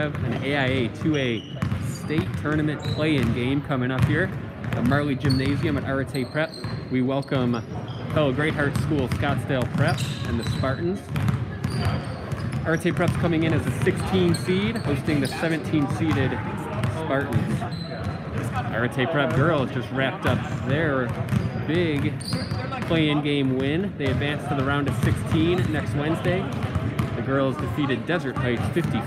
have an AIA 2A state tournament play-in game coming up here at Marley Gymnasium at Arete Prep. We welcome fellow Great Heart School Scottsdale Prep and the Spartans. Arete Prep's coming in as a 16 seed, hosting the 17-seeded Spartans. Arete Prep girls just wrapped up their big play-in game win. They advanced to the round of 16 next Wednesday. The girls defeated Desert Heights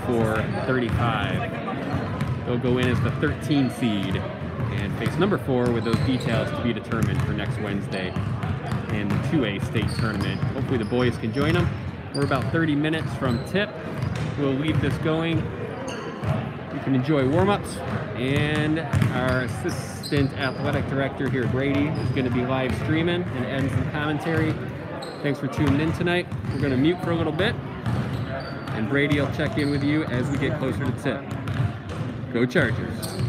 54-35. They'll go in as the 13 seed and face number 4 with those details to be determined for next Wednesday in the 2A state tournament. Hopefully the boys can join them. We're about 30 minutes from tip. We'll leave this going. You can enjoy warm-ups, and our assistant athletic director here, Brady, is going to be live streaming and adding some commentary. Thanks for tuning in tonight. We're going to mute for a little bit, and Brady will check in with you as we get closer to tip. Go Chargers!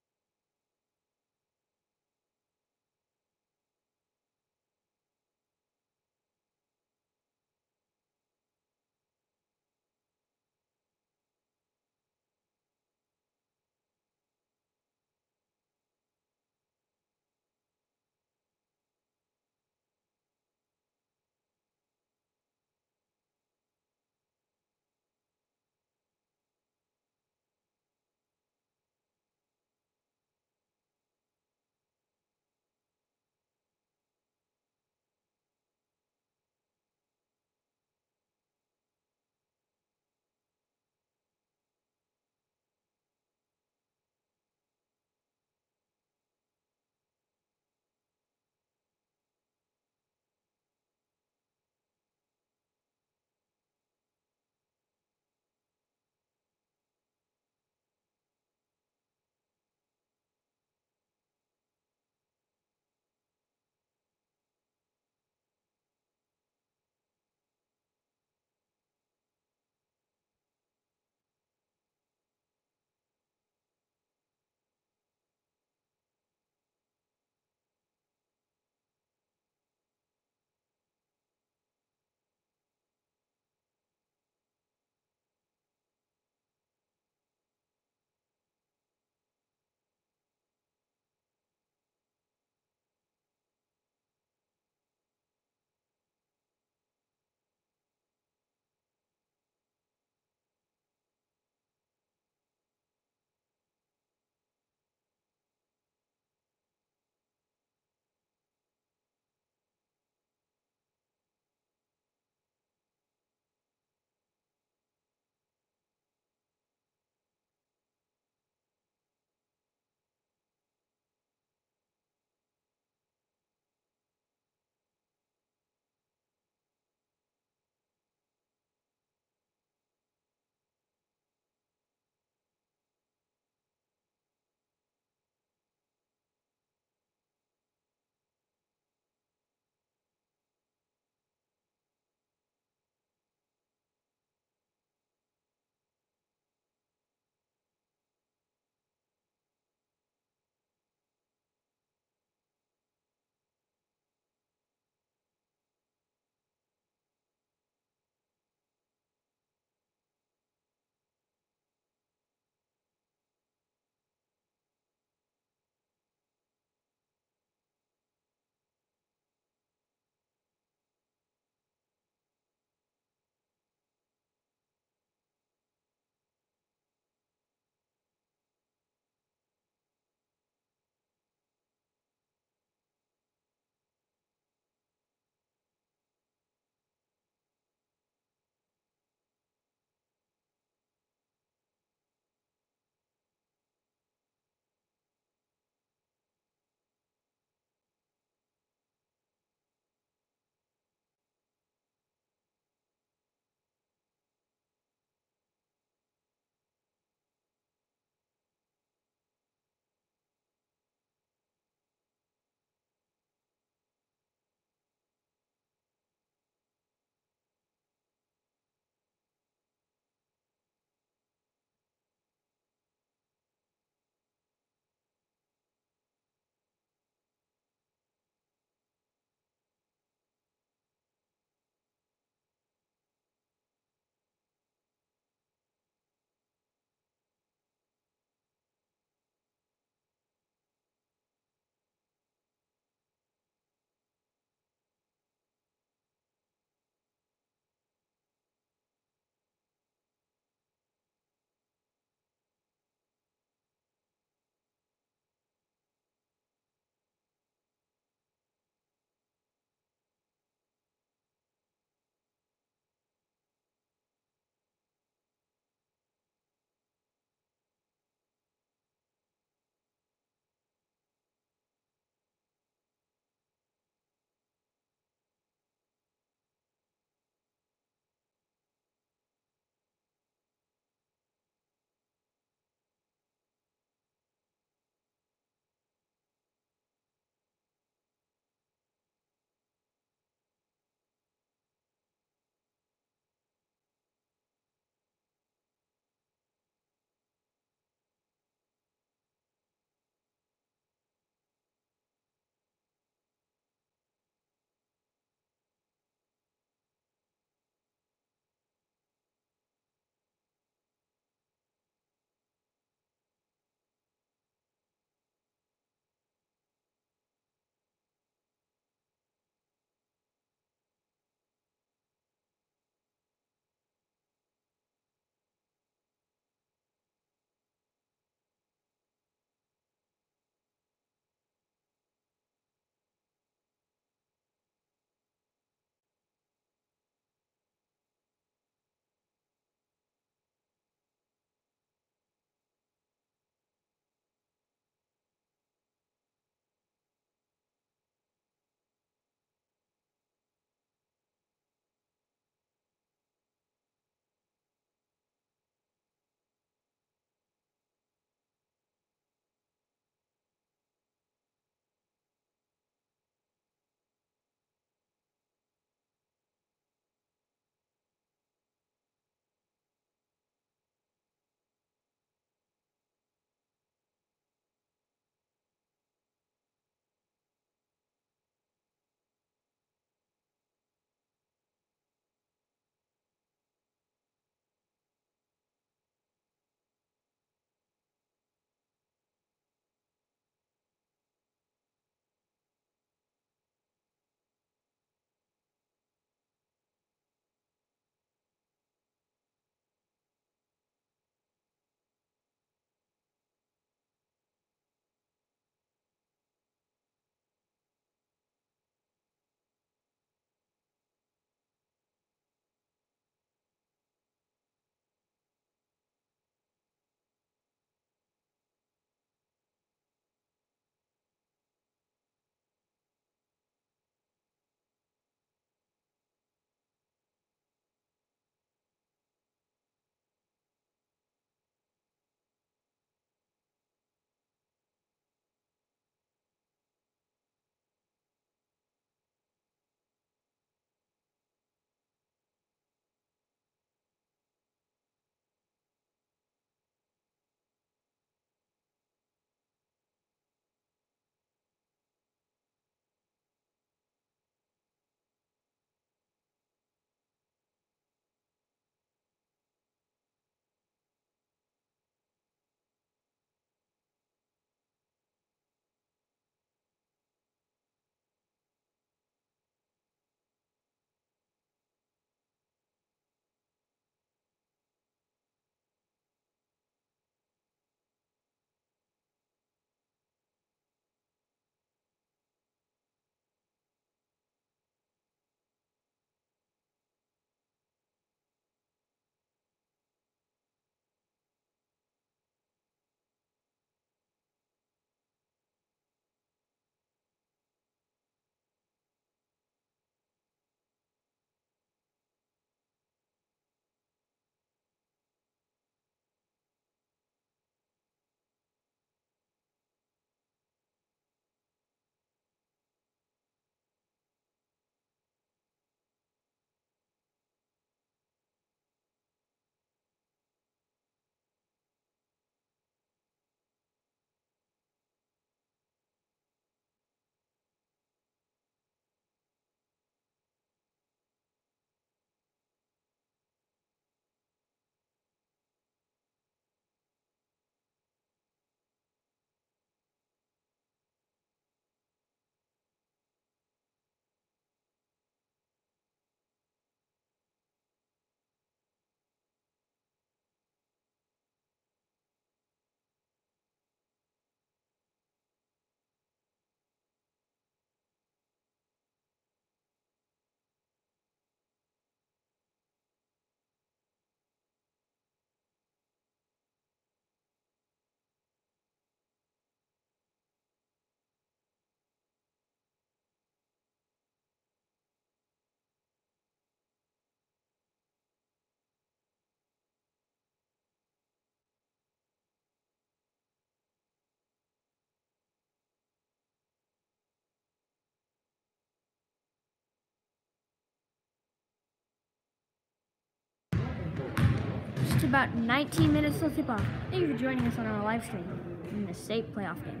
about 19 minutes till tip-off. Thank you for joining us on our live stream in the state playoff game.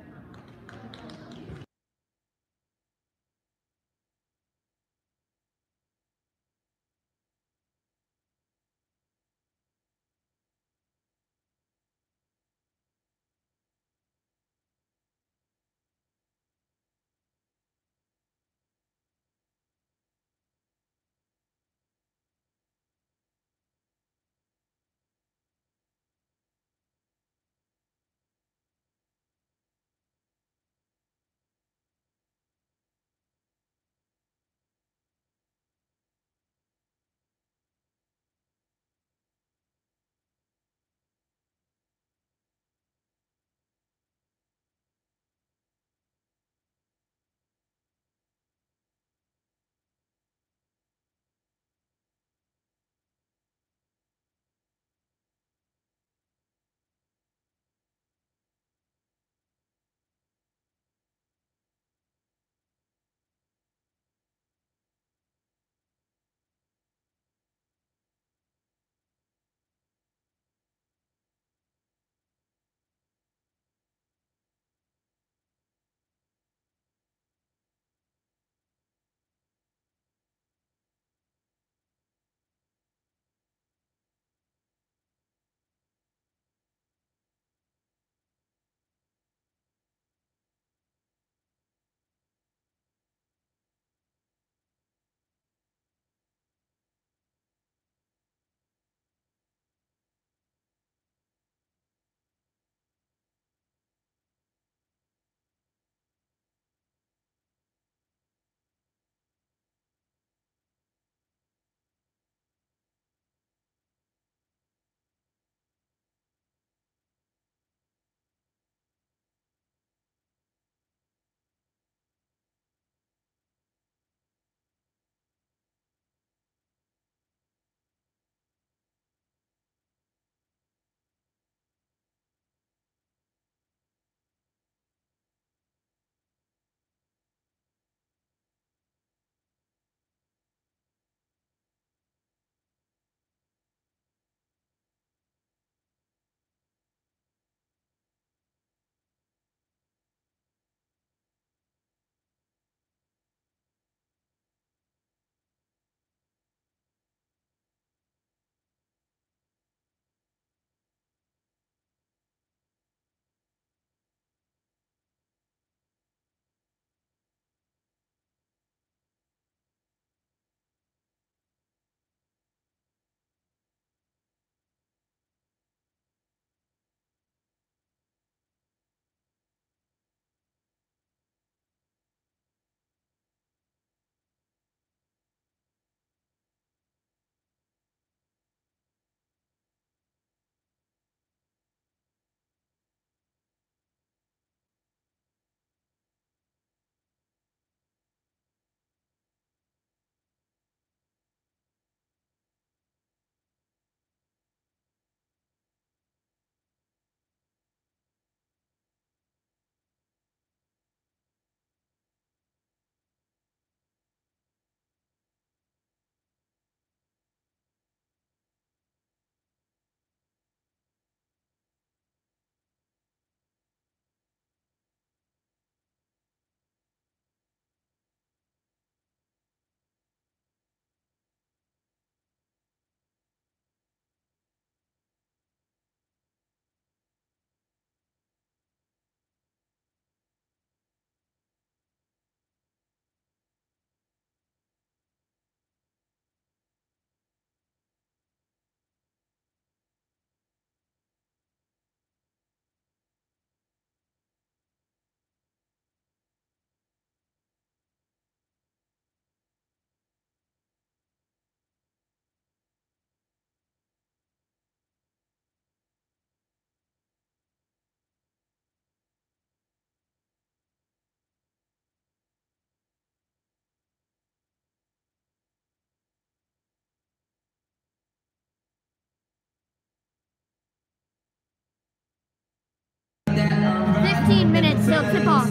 Minutes till tip off.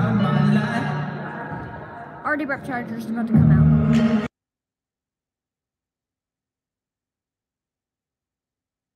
Arete Prep Chargers about to come out.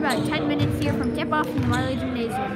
about 10 minutes here from tip-off in the Marley Gymnasium.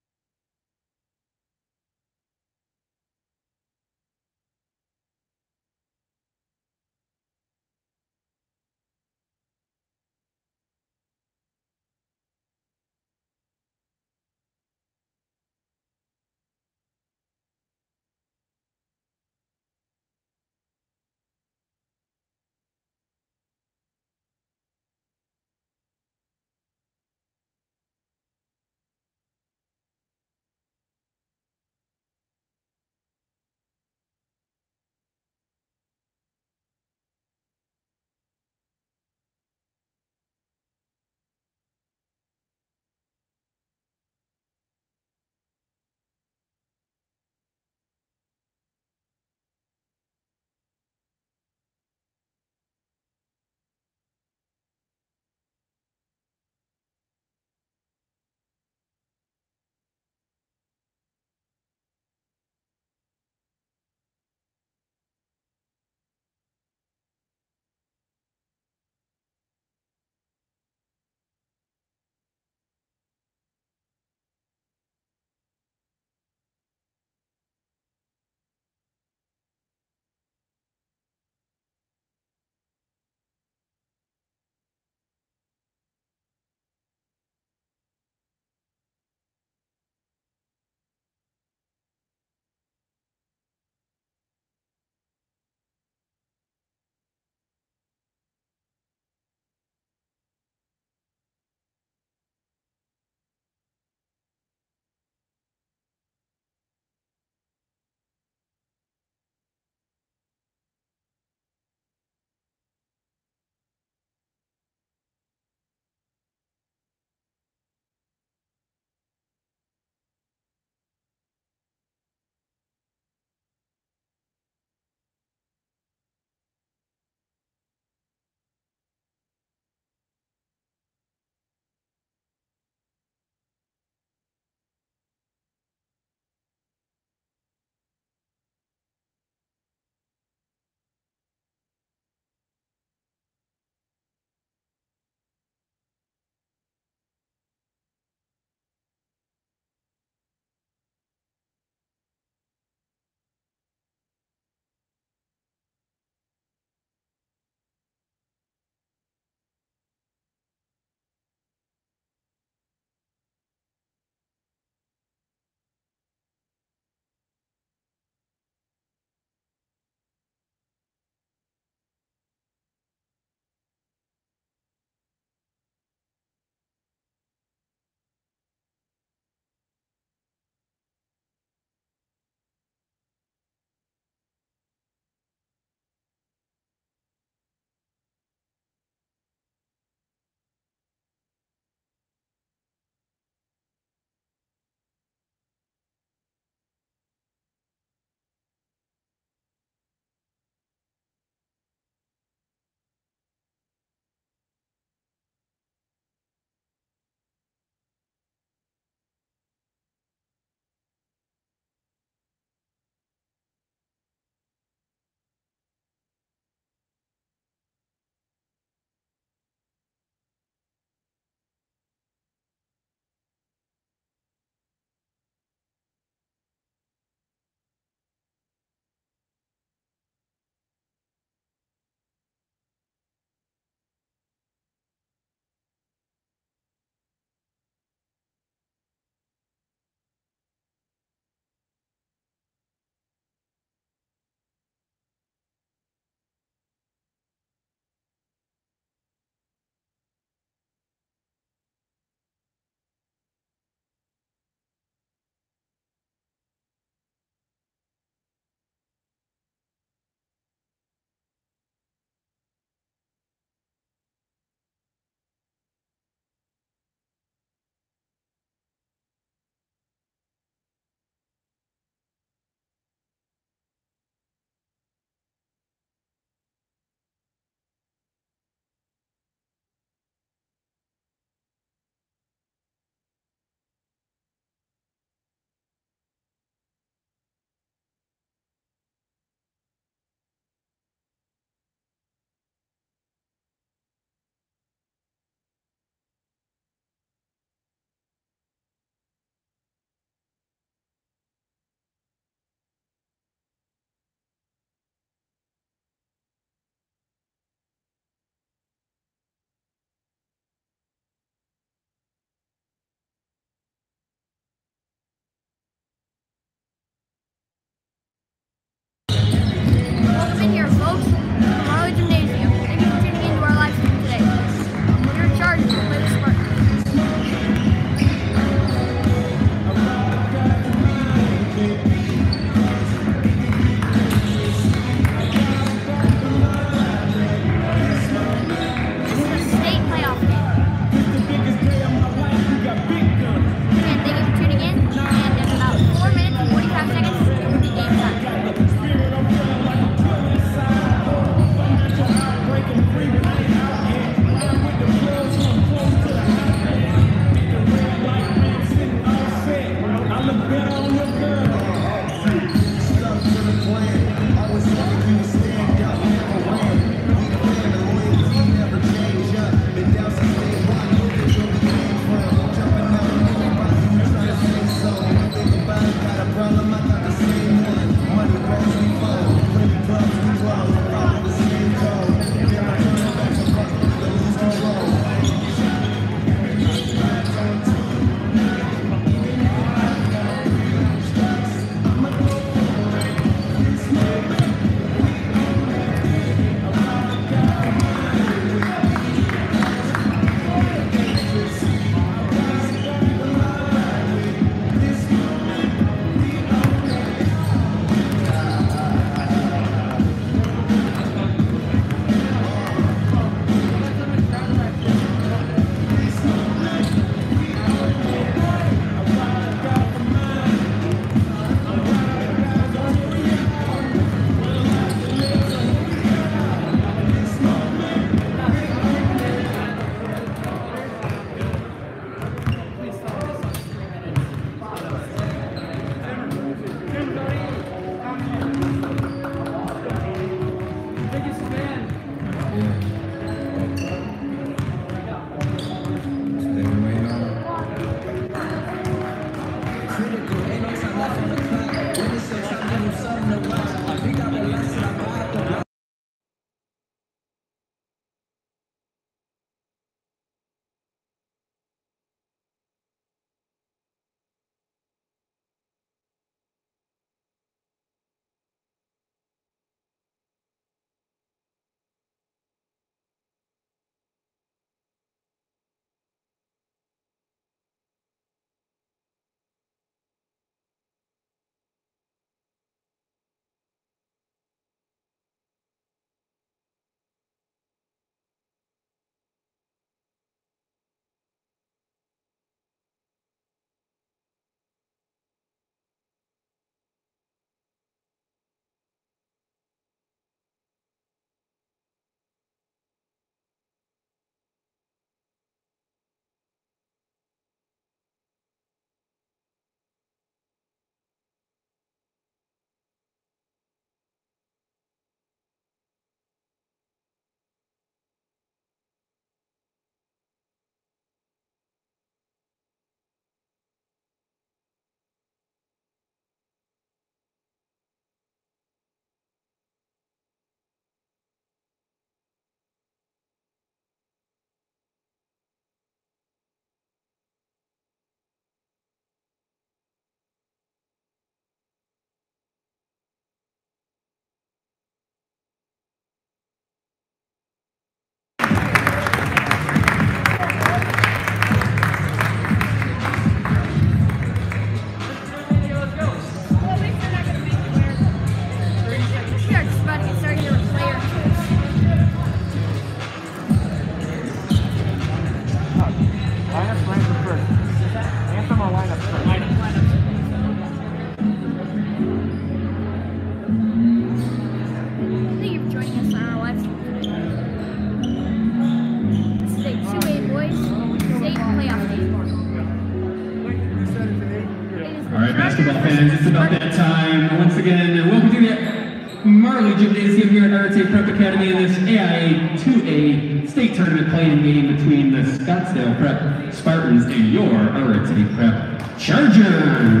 right, basketball fans, it's about that time. Once again, welcome to the Marley Gymnasium here at Arete Prep Academy in this AIA 2A state tournament playing game between the Scottsdale Prep Spartans and your Arete Prep Chargers.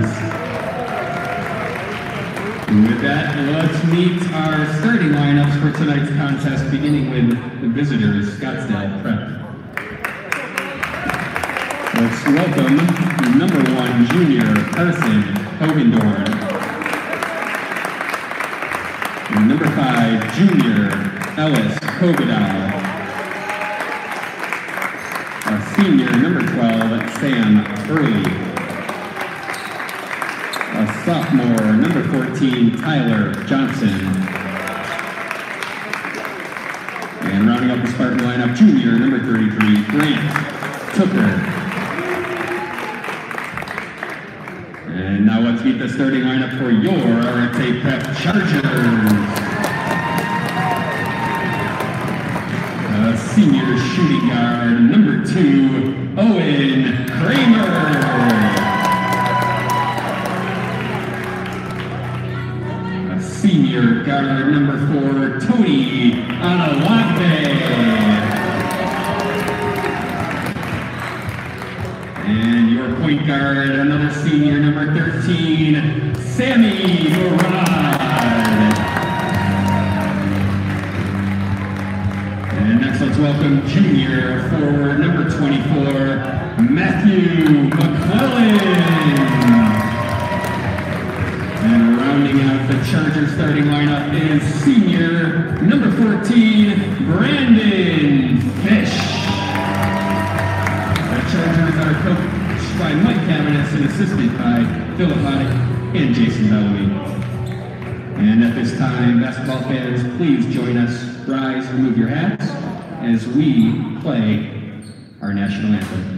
With that, let's meet our starting lineups for tonight's contest, beginning with the visitors, Scottsdale Prep. Let's welcome number 1 junior Carson Hogendorn. And number 5 junior Ellis Kogadal. Senior number 12 Sam Early. Sophomore number 14 Tyler Johnson. And rounding up the Spartan lineup, junior number 33 Grant Tooker. And now let's meet the starting lineup for your Arete Prep Chargers. Senior shooting guard, number 2, Owen Kramer. Senior guard, number 4, Tony Analante. And your point guard, another senior, number 13, Sammy Murad. And next, let's welcome junior forward, number 24, Matthew McClellan. And rounding out the Charger starting lineup is senior, number 14, Brandon Fish. The Chargers are coached by Mike Cavanis and assisted by Philip Hoddick and Jason Bellamy. And at this time, basketball fans, please join us. Rise, remove your hats as we play our national anthem.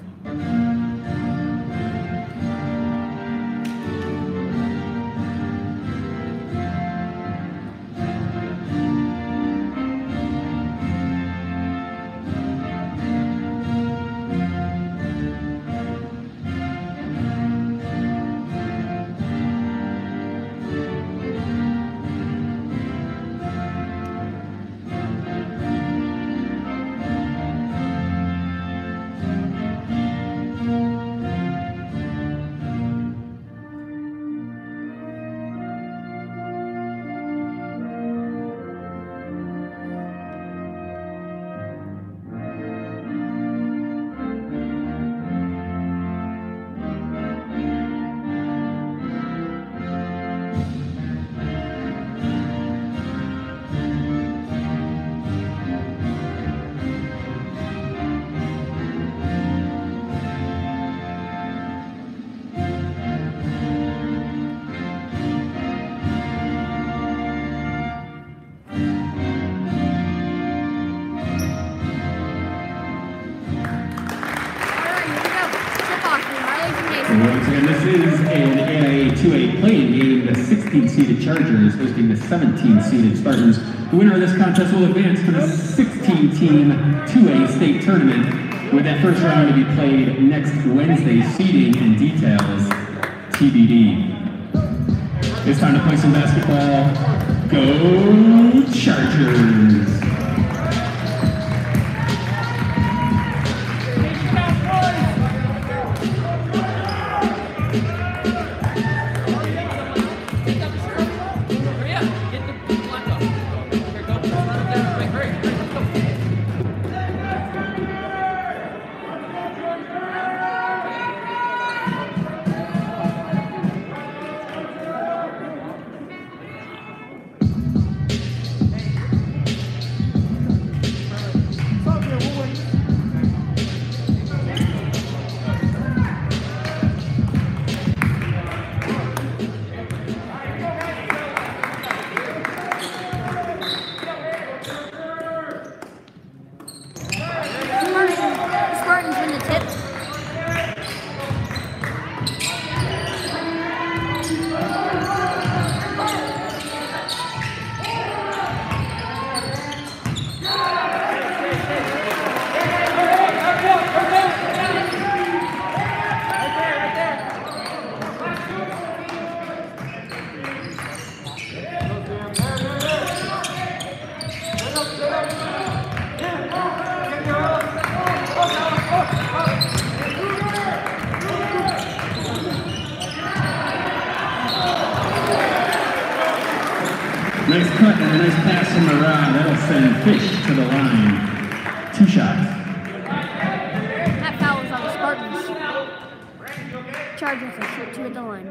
Once again, this is an AIA 2A playing game. The 16-seeded Chargers hosting the 17-seeded Spartans. The winner of this contest will advance to the 16-team 2A state tournament, with that first round to be played next Wednesday. Seeding and details TBD. It's time to play some basketball. Go Chargers! nice cut and a nice pass from the rod. That'll send Fish to the line. 2 shots. That foul was on the Spartans. Chargers are shoot 2 at the line.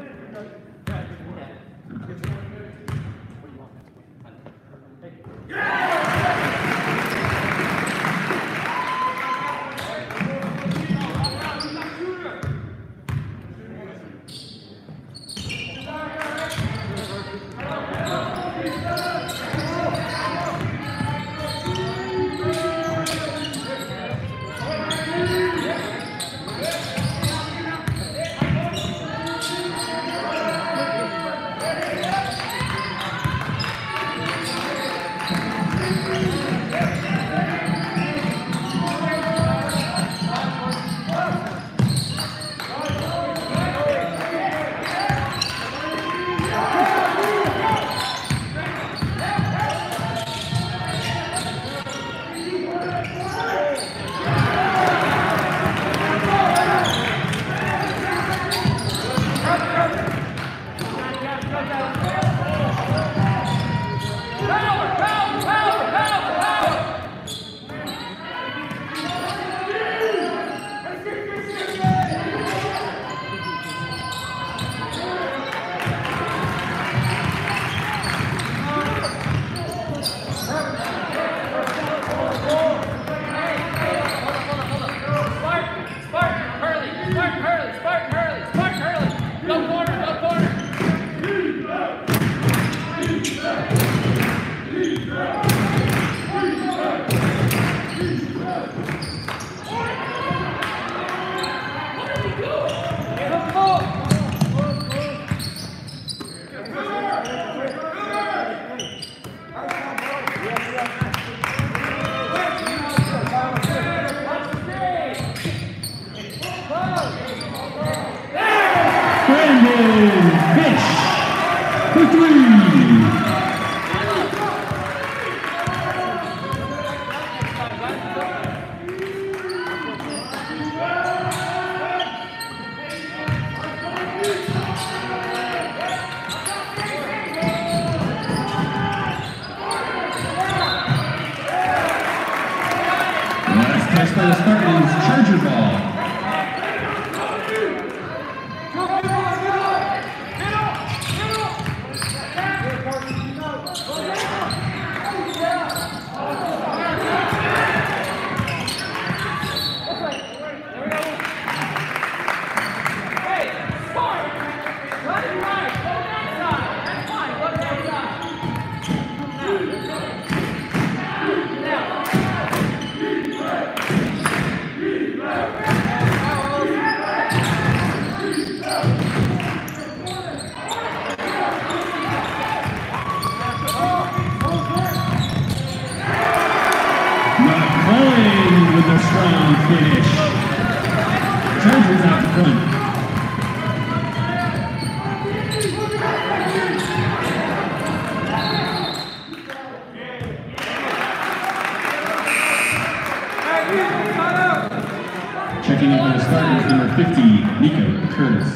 Catch by the Spartans, Charger ball. With a strong finish. Chargers out front. Checking in for the Spartans, number 50, Nico Curtis.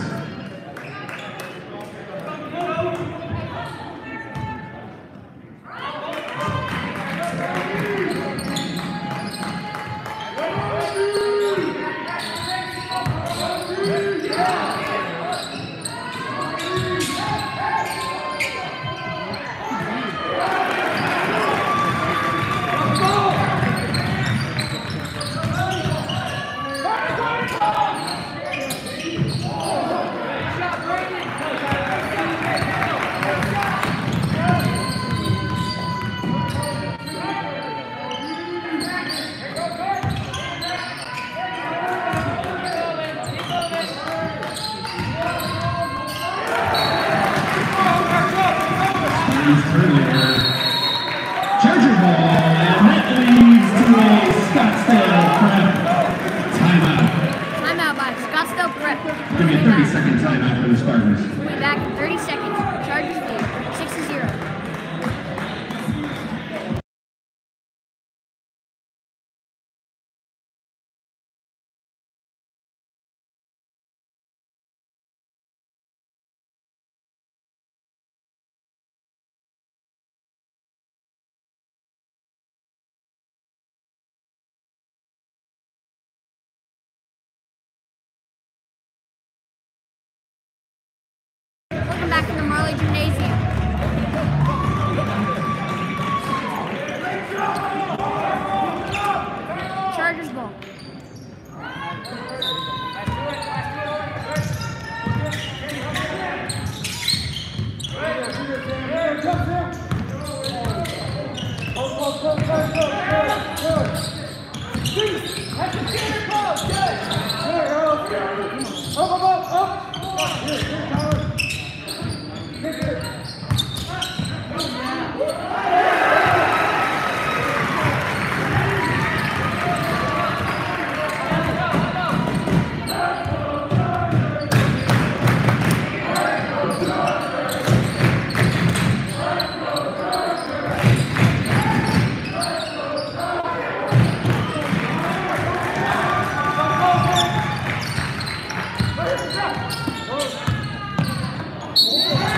Charger ball, and that leads to a Scottsdale Prep timeout. Timeout by Scottsdale Prep. Give me a 30-second timeout for the Spartans. We'll be back in 30 seconds. Chargers lead 6-0.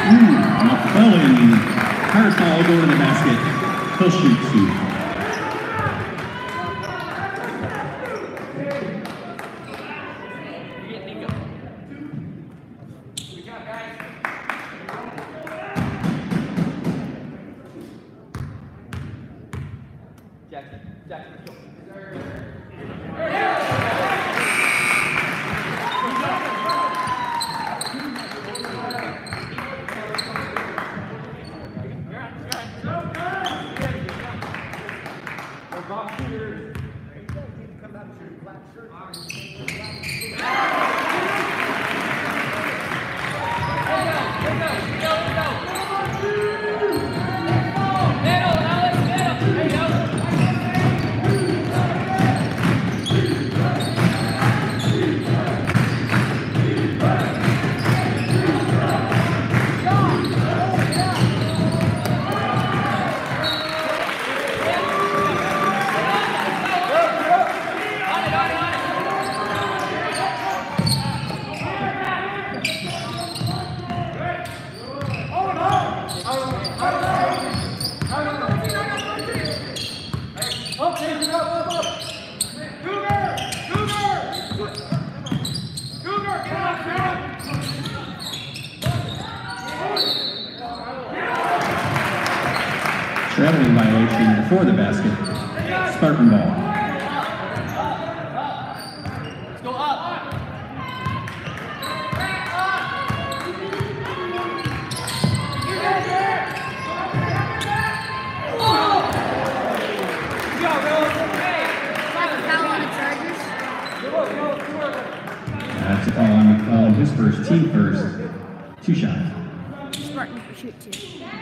McClellan. Hard ball going to the basket. He'll shoot 2. Traveling violation before the basket. Spartan ball. Let's go up. That's a call on McClellan. His first, team first. 2 shots. Spartan for shoot 2.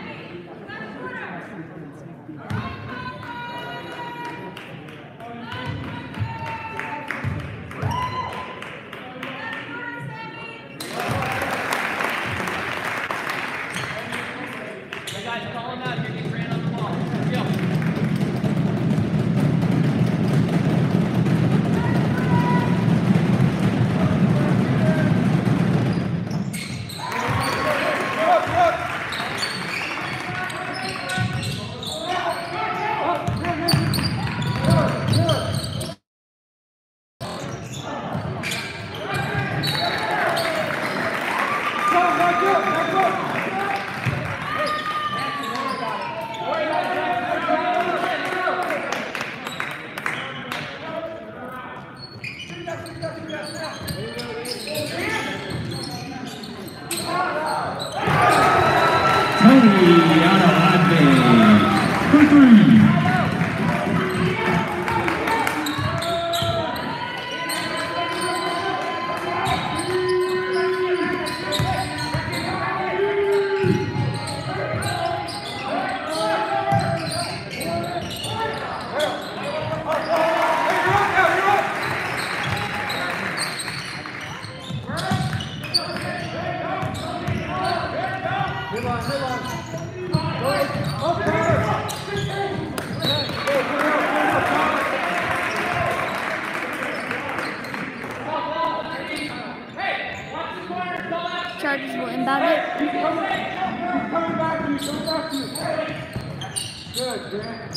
Guys, call him out. You're getting ran on the ball. Go. Tony Adelante for 3. Chargers will inbound it. Good, Grant.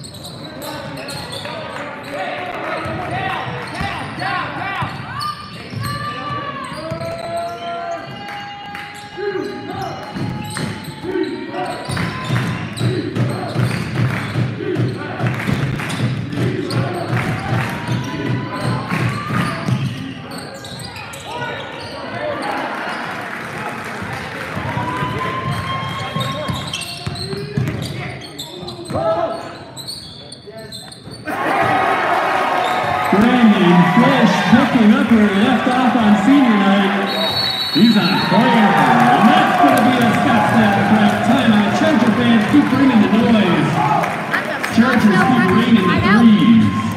Brandon Fish picking up where he left off on senior night. He's on fire. And that's going to be a Scottsdale Prep timeout. Charger fans keep bringing the noise. Chargers keep bringing the threes.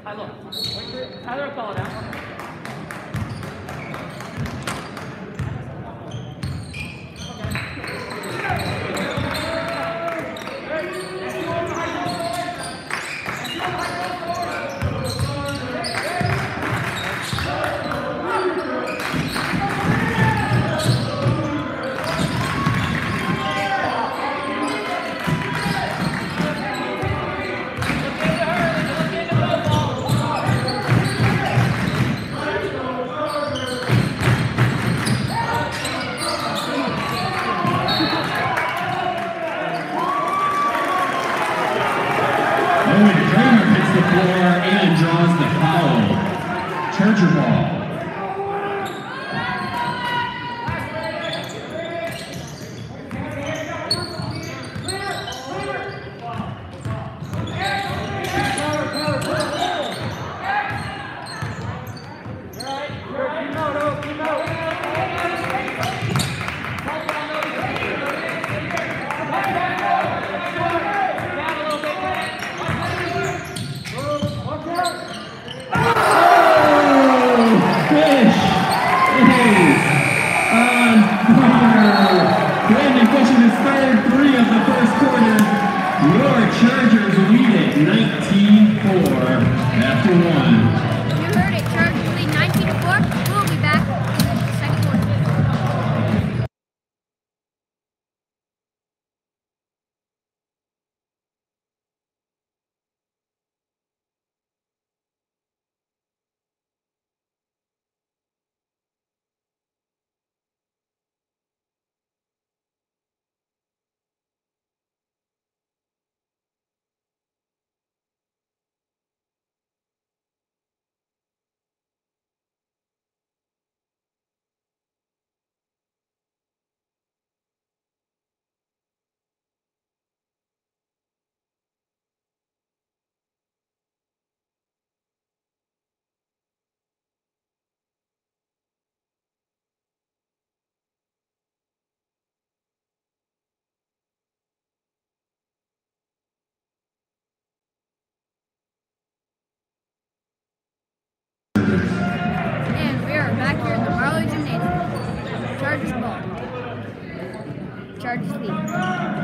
Tyler, wait for it. Tyler will call it out. And draws the foul. Charger ball. Chargers lead it 19-4 after one. You heard it, Chargers lead 19-4. We'll be back in the second quarter. And we are back here in the Marlowe Gymnasium. Chargers ball. Chargers lead.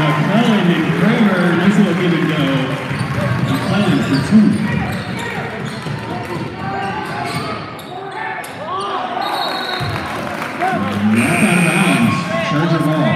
McClellan and Kramer. Nice little give and go. McClellan for 2. That's out of bounds. Charger ball.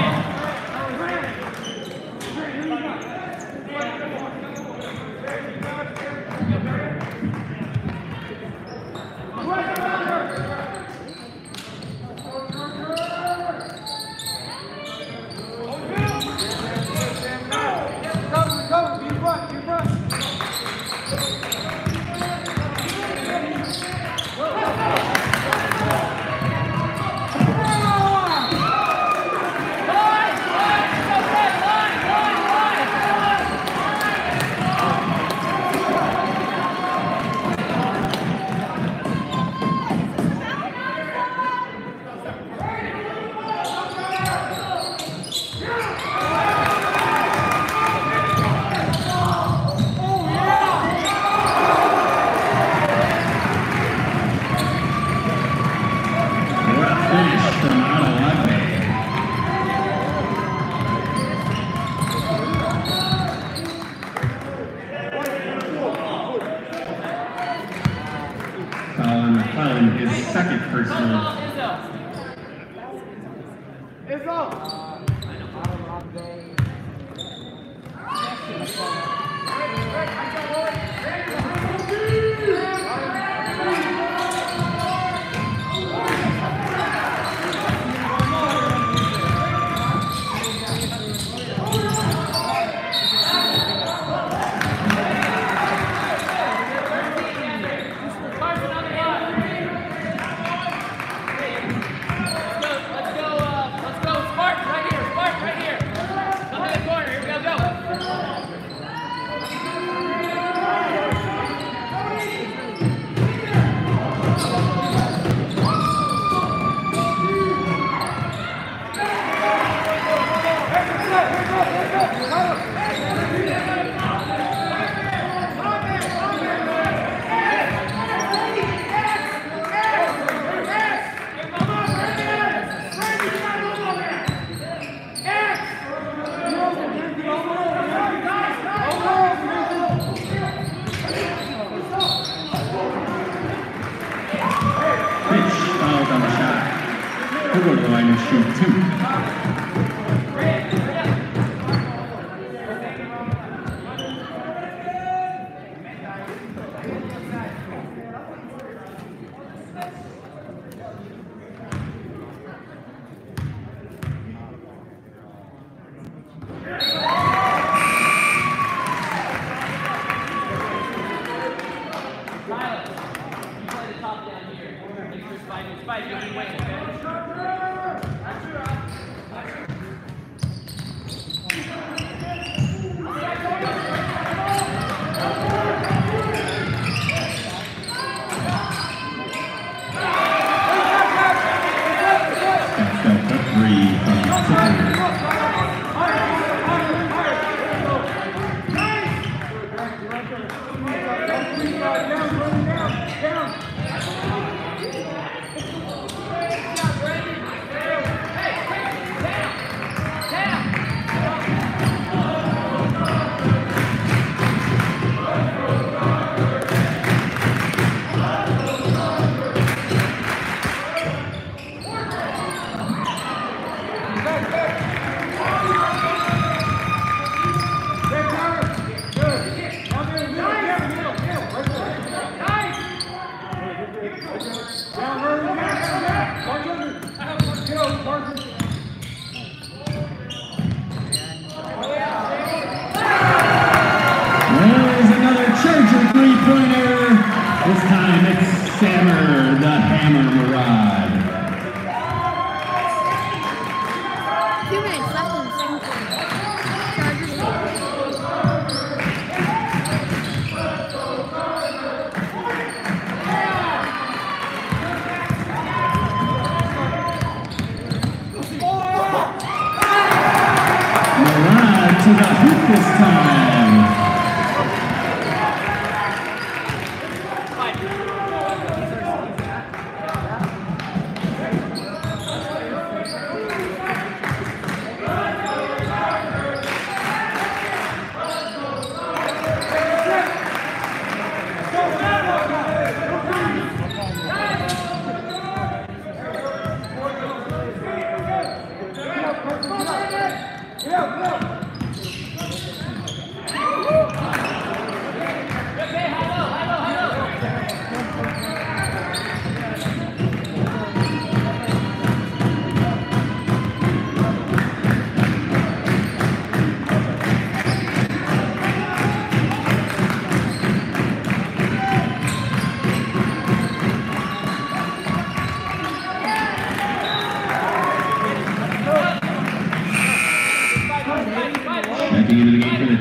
McClellan, his second personal. He'll go to the line and shoot 2.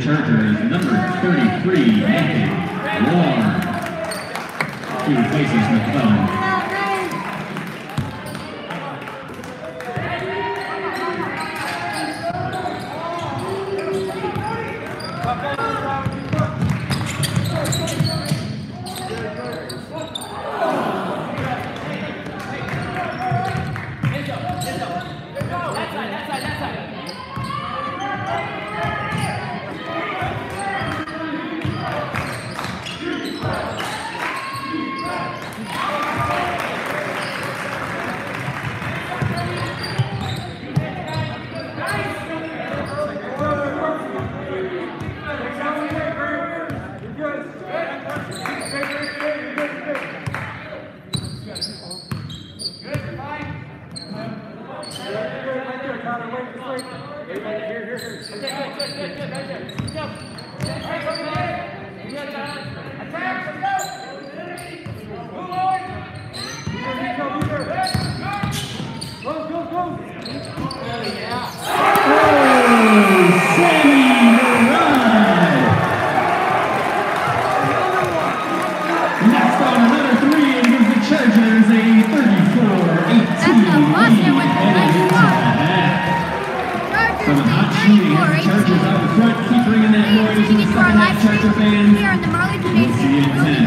Chargers, number 33, Nathan Warren. He replaces McClellan. Here on the Marley Gymnasium.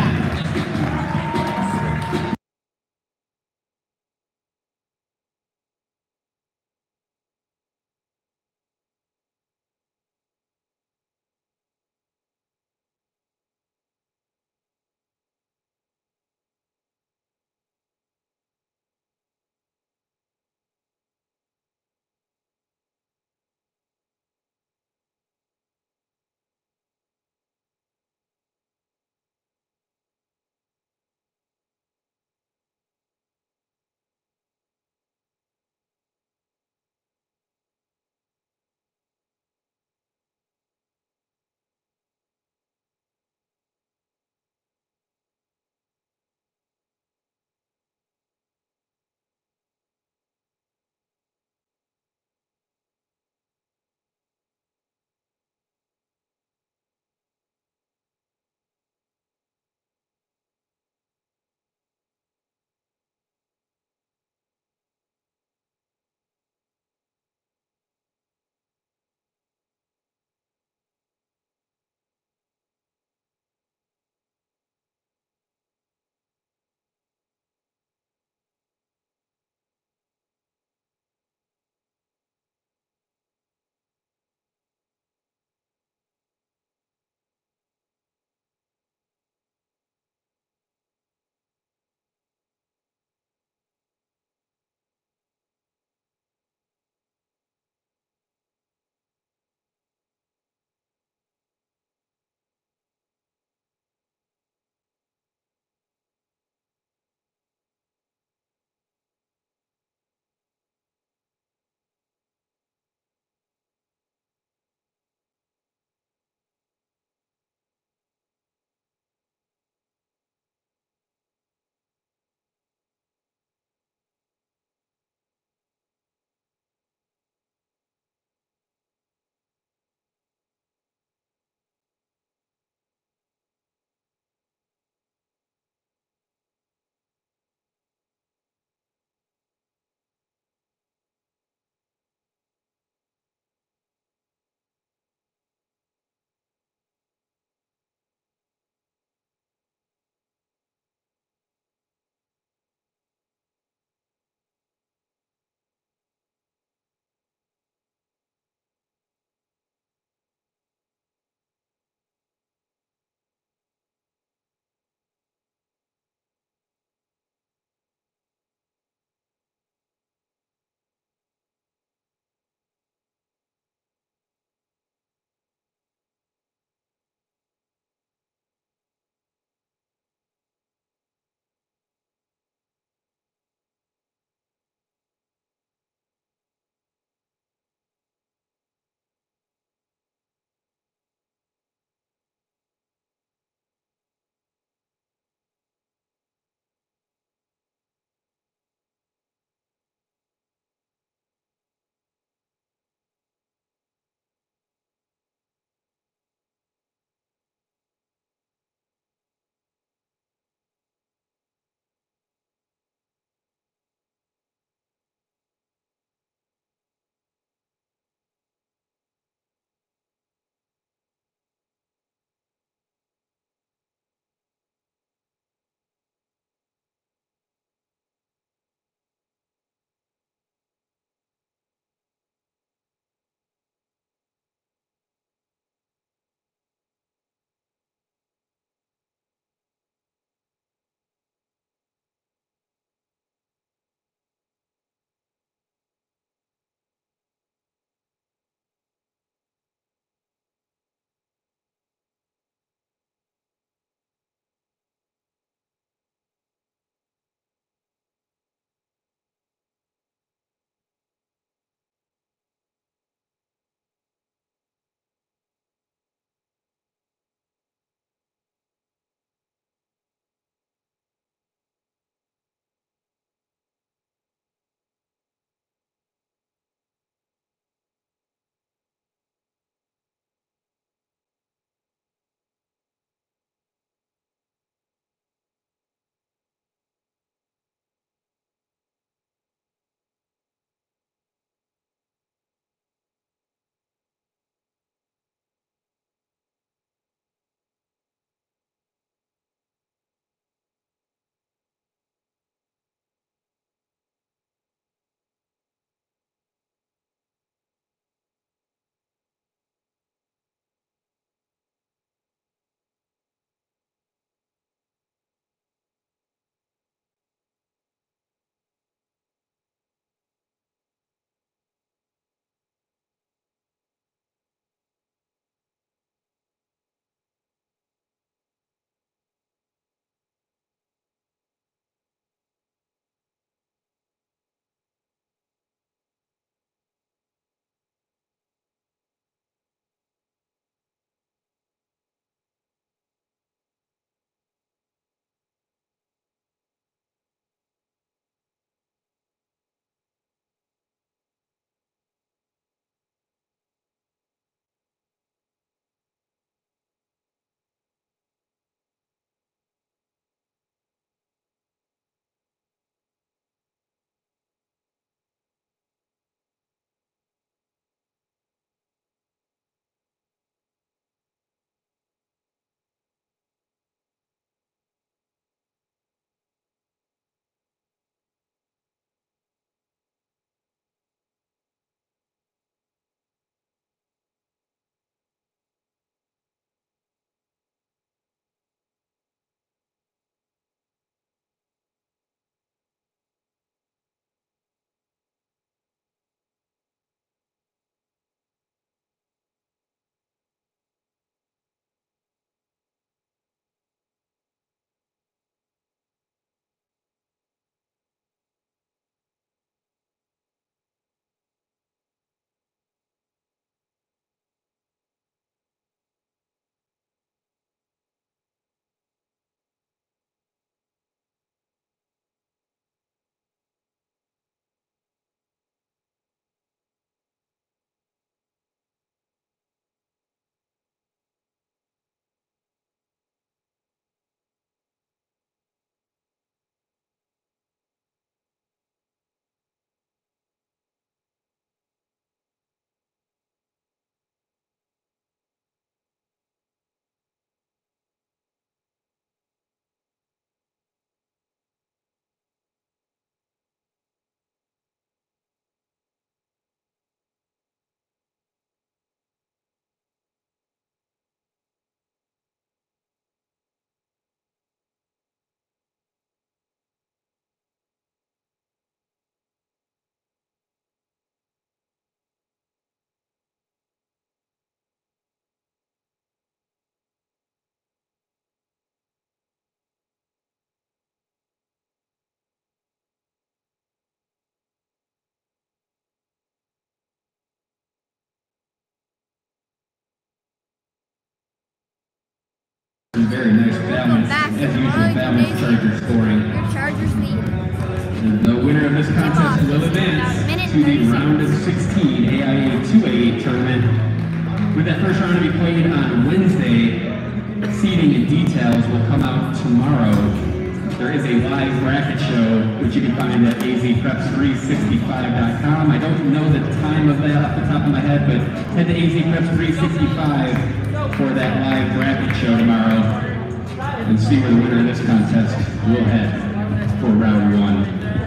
Very nice balance, back as to usual, Marley balanced Gymnasium. Charger scoring. Your Chargers lead. And the winner of this contest will advance to the round of 16 AIA 2A tournament. With that first round to be played on Wednesday, seeding and details will come out tomorrow. There is a live bracket show, which you can find at azpreps365.com. I don't know the time of that off the top of my head, but head to azpreps365 for that live bracket show tomorrow and see where the winner of this contest will head for round 1.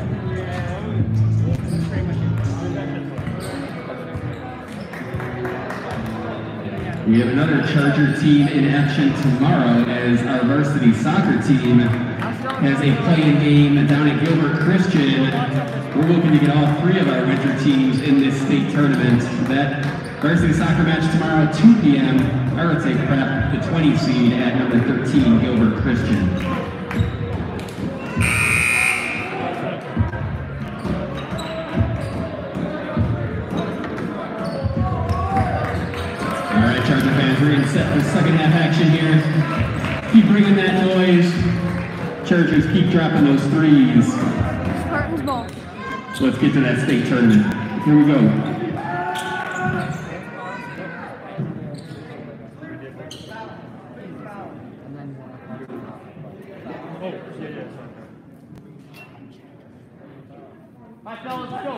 We have another Charger team in action tomorrow as our varsity soccer team has a play-in game down at Gilbert Christian. We're looking to get all 3 of our winter teams in this state tournament. That varsity soccer match tomorrow, 2 p.m. Arete Prep, the 20 seed at number 13, Gilbert Christian. All right, Charger fans, we're getting set for second half action here. Keep bringing that noise. Chargers keep dropping those 3s. Spartans ball. So let's get to that state tournament. Here we go. Hi, fellas, let's go.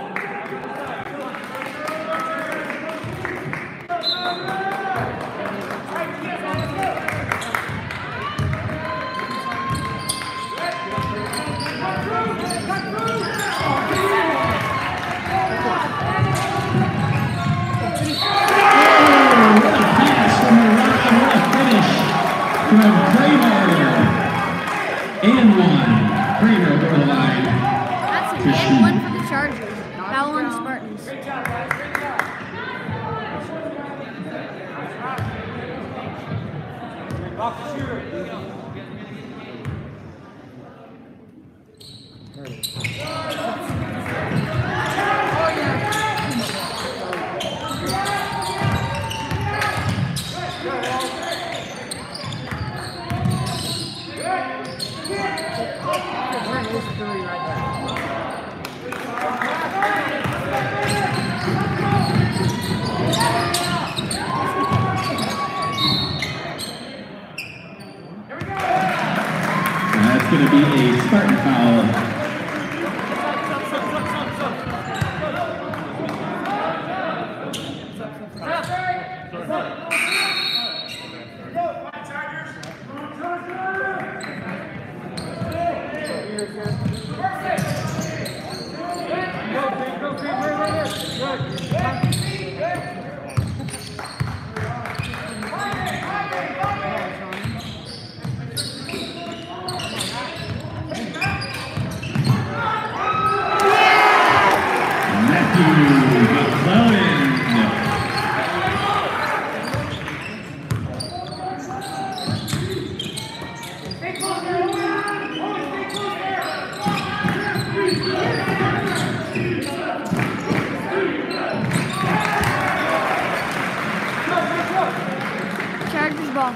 From Kramer, and 1. Kramer over the line. That's an and 1 for the Chargers. Foul on Spartans. Great job, guys. Great job. Off the shooter. That's going to be a Spartan foul. Chargers ball.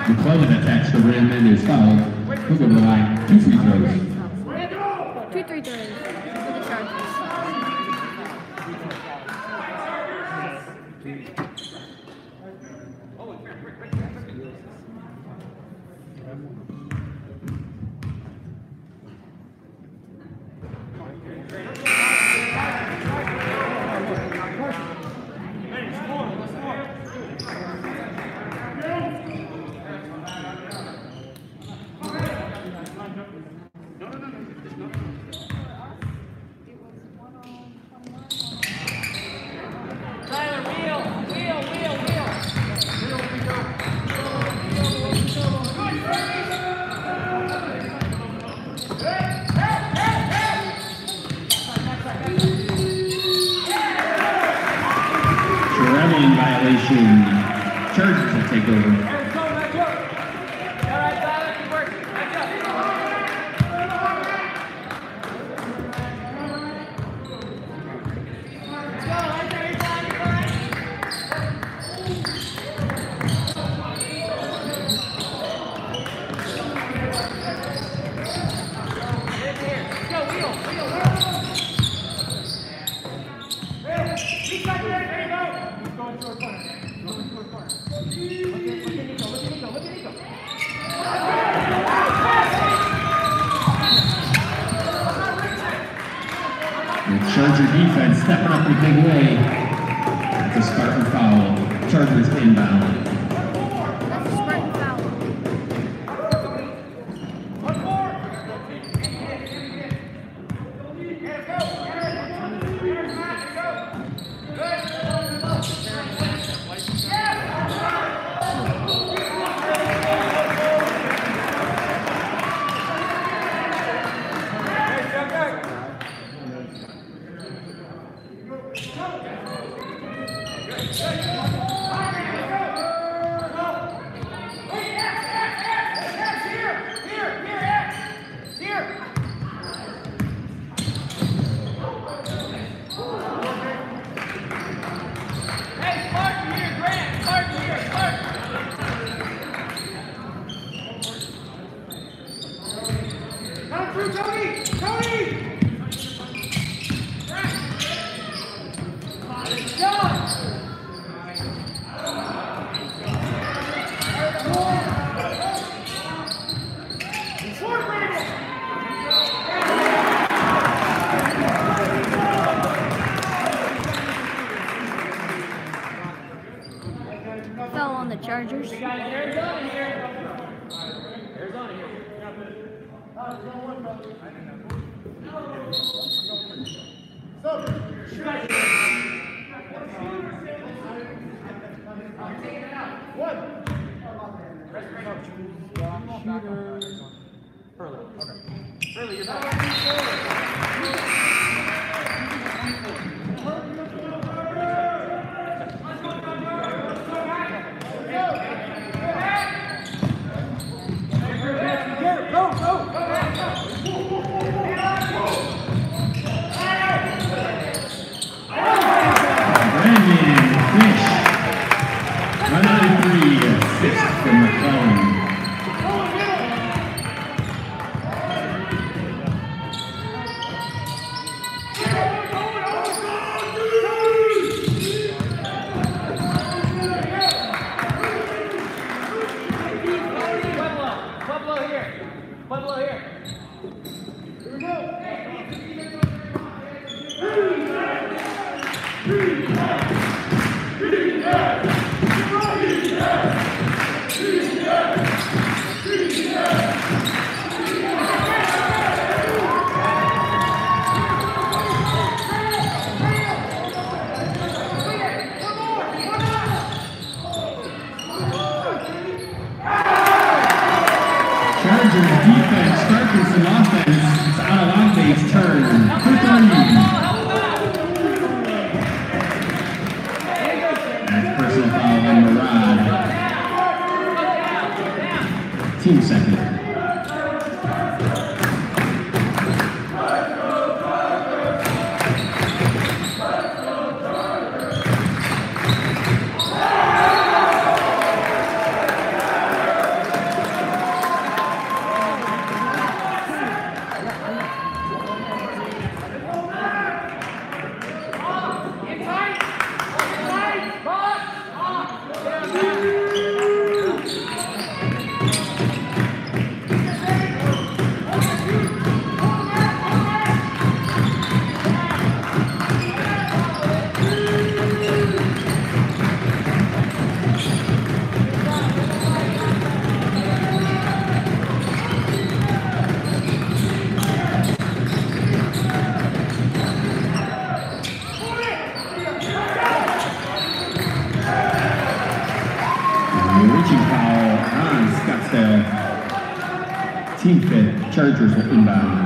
McClellan attached the rim and is fouled. He'll go to the line. 2 free throws. 2 3 throws for the Chargers. Violation. Chargers will take over. Charger defense stepping up in a big way. That's a Spartan foul. Chargers inbound. That's a Spartan foul. Fell on the Chargers. Arizona here. Early, you're back. Defense starting some offense. It's out of line base turn. Quick on you. That's personal foul on Murad. Team second. reaching foul on Scottsdale. Team 5th, Chargers will inbound.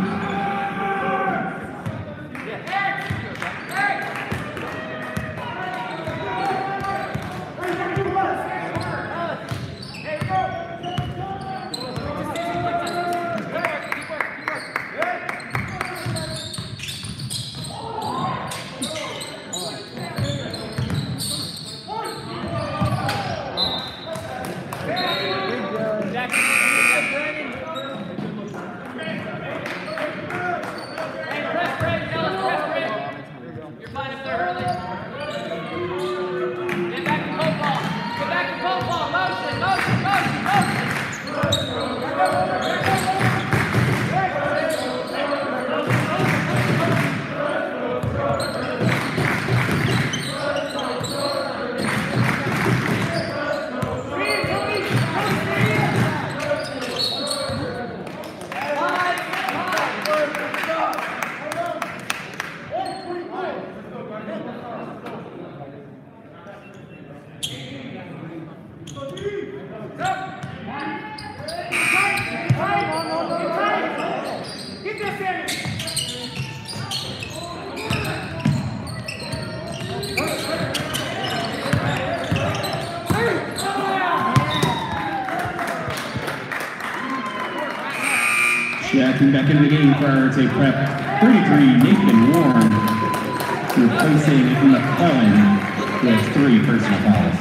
Checking back into the game for Arete Prep, 33, Nathan Warren, replacing McClellan with 3 personal fouls.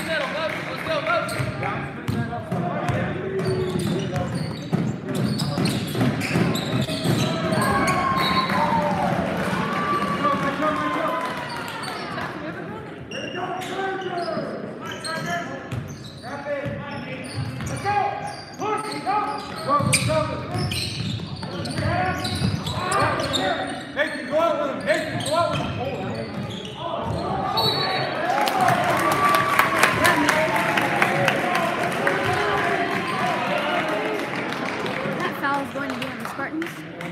That foul is going to be on the Spartans.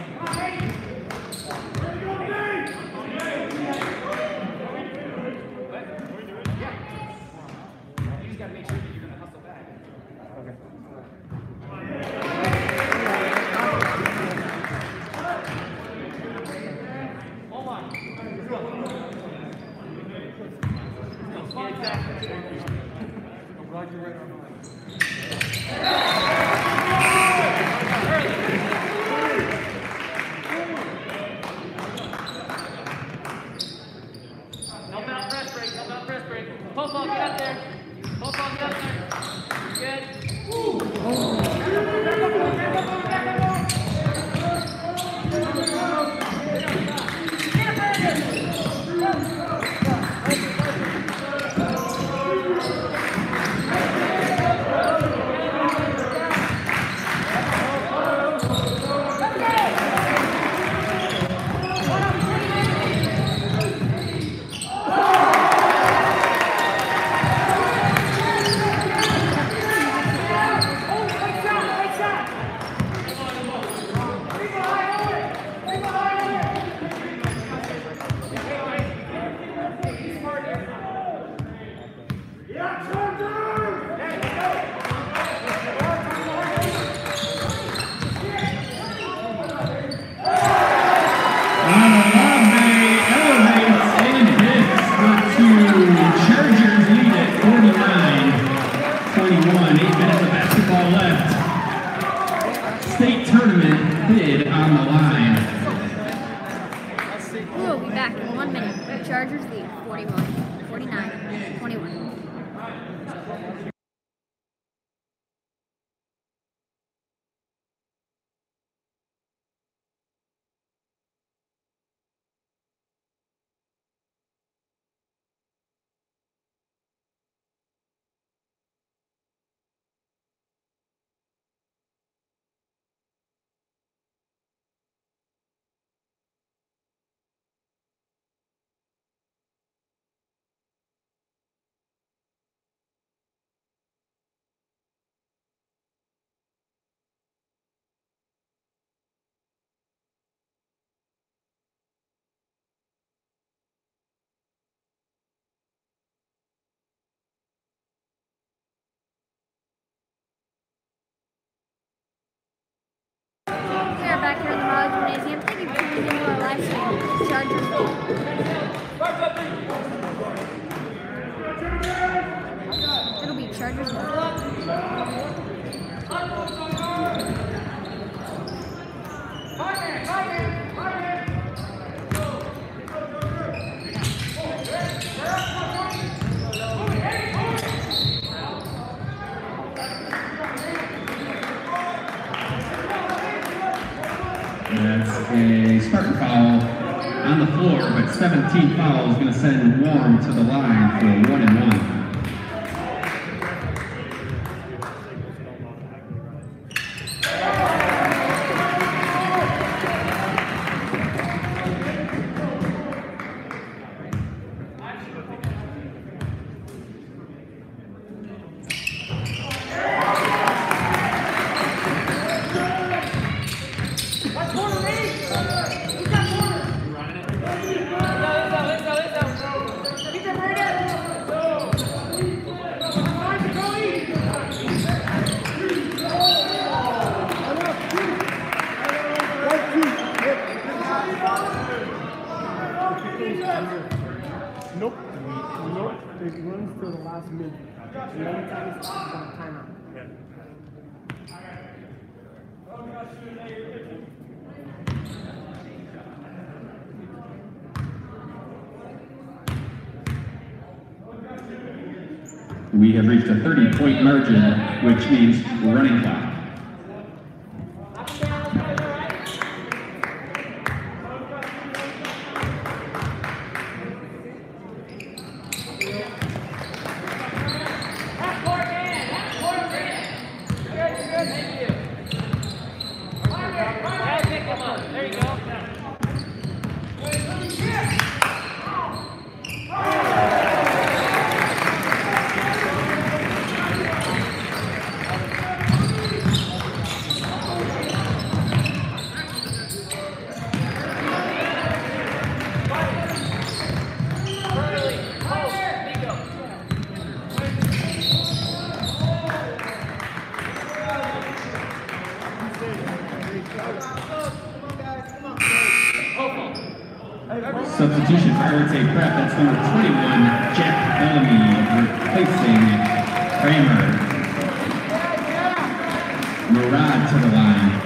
State tournament bid on the line. We'll be back in 1 minute. Chargers lead 41, 49, 21. Chargers ball. That's a Spartan foul on the floor, but 17 fouls going to send Warm to the line for a 1-and-1. Nope. Nope. It runs till the last minute. And every time it stops, it's on timeout. We have reached a 30-point margin, which means running clock. Substitution for Arete Prep, that's number 21, Jack Bellamy, replacing Kramer. Murad to the line.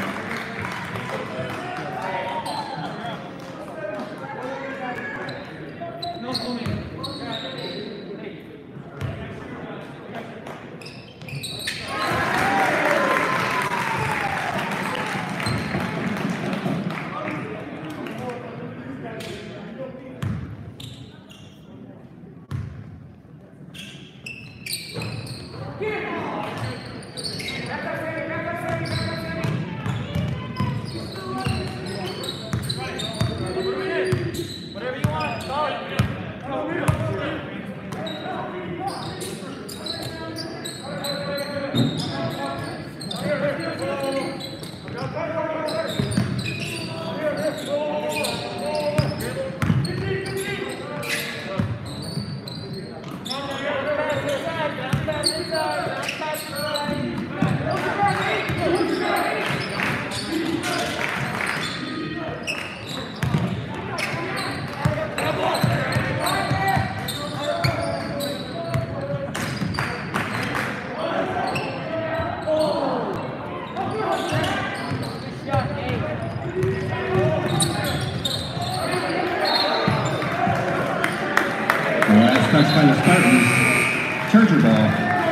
Touch by the Spartans. Charger ball.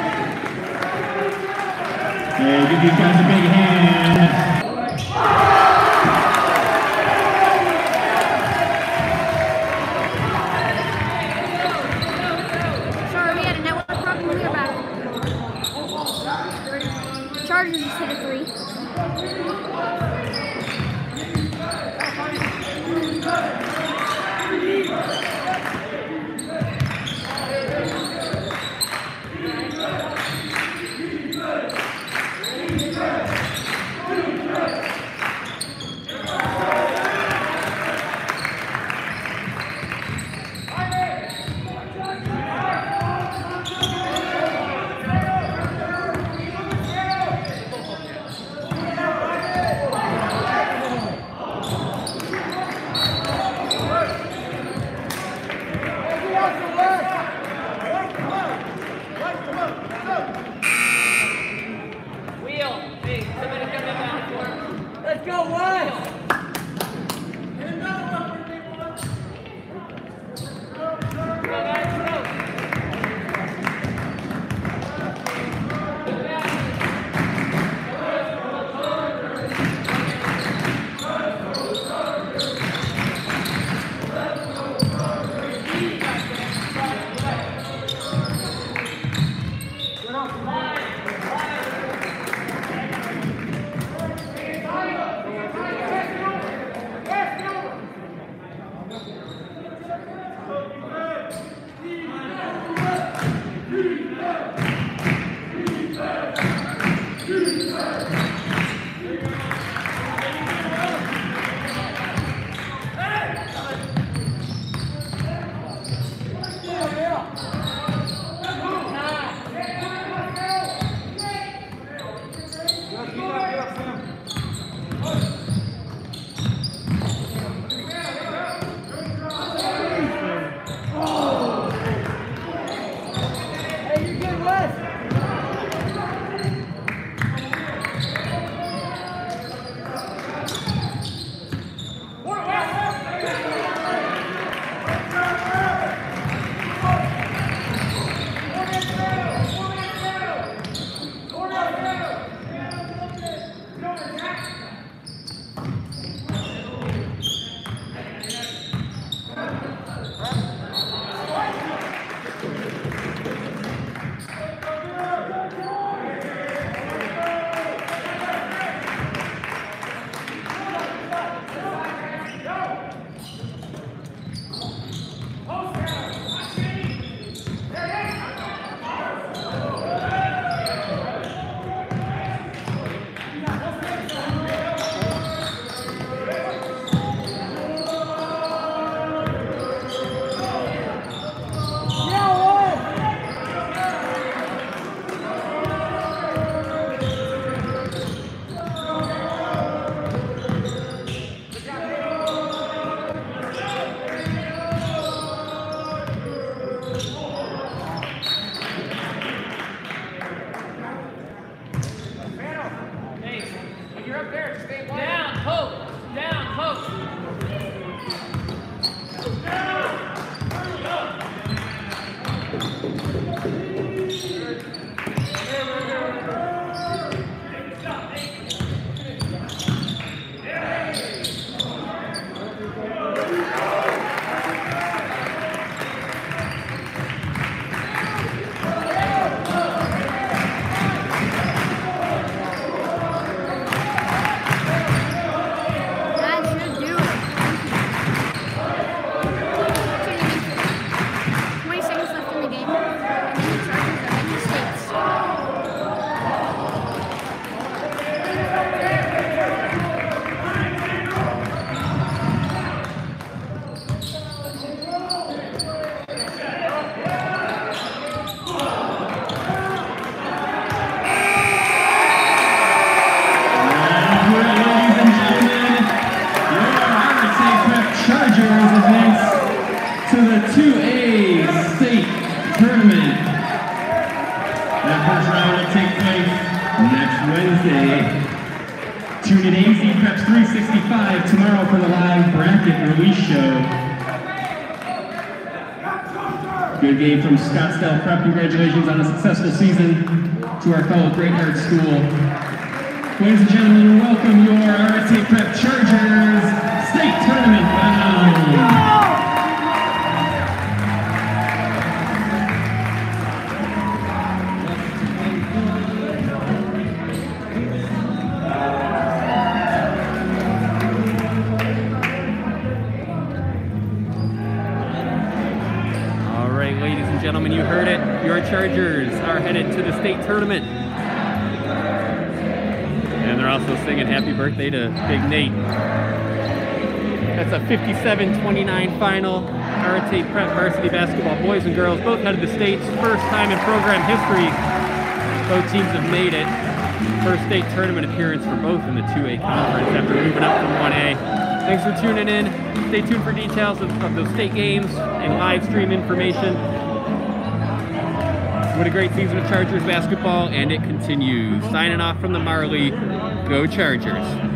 Hey, give these guys a big hand. Sorry, we had a network problem. We're back. Chargers just hit a 3. Wheel. Hey, somebody come in down for him. Let's go, Wes! Tune in AZ Preps 365 tomorrow for the live bracket release show. Good game from Scottsdale Prep. Congratulations on a successful season to our fellow Great Yard School. Ladies and gentlemen, welcome your Arete Prep Chargers State Tournament final. Ladies and gentlemen, you heard it. Your Chargers are headed to the state tournament. And they're also singing happy birthday to Big Nate. That's a 57-29 final. Arete Prep varsity basketball boys and girls both headed to states. First time in program history. Both teams have made it. First state tournament appearance for both in the 2A conference after moving up from 1A. Thanks for tuning in. Stay tuned for details of those state games and live stream information. What a great season of Chargers basketball, and it continues. Signing off from the Marley, go Chargers.